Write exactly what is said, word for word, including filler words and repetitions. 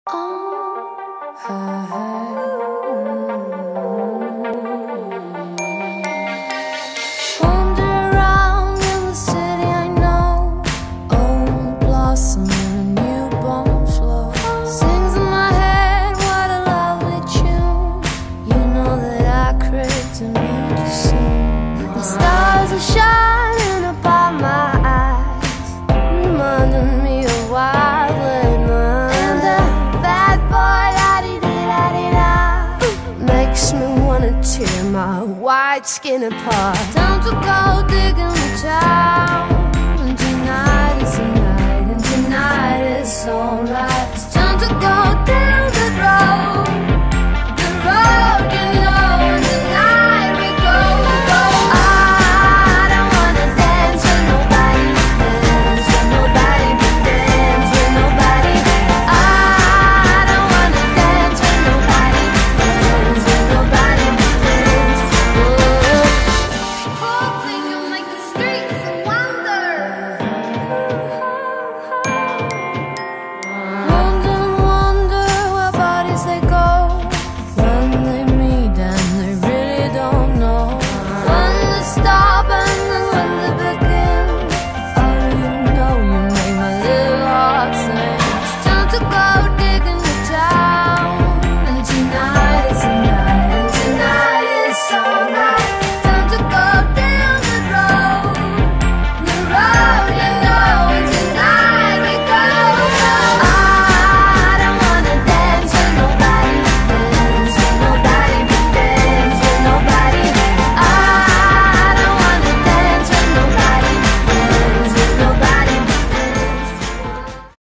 Shining upon my eyes, reminding me of wild late nights. And the bad boy la-di-di-da-di-da makes me wanna tear my white skin apart.